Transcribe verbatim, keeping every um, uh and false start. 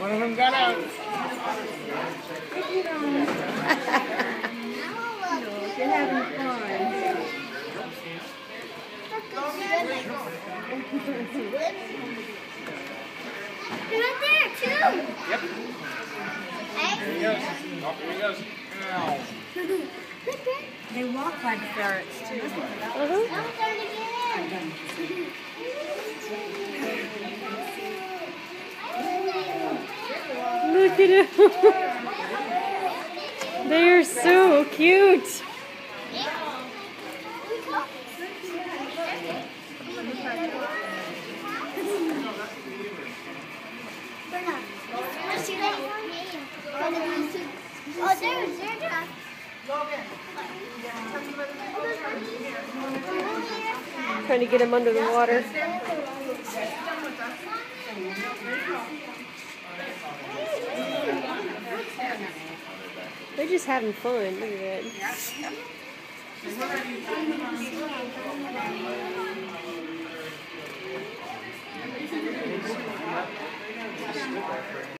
One of them got out. You're having fun. You're right there, too. Yep. There he goes. Oh, here he goes. Ow. They walk like ferrets, too. Uh-huh. I'm starting to get in. Look at them. They are so cute. Oh, there's there's Trying to get him under the water. They're just having fun. Look at that.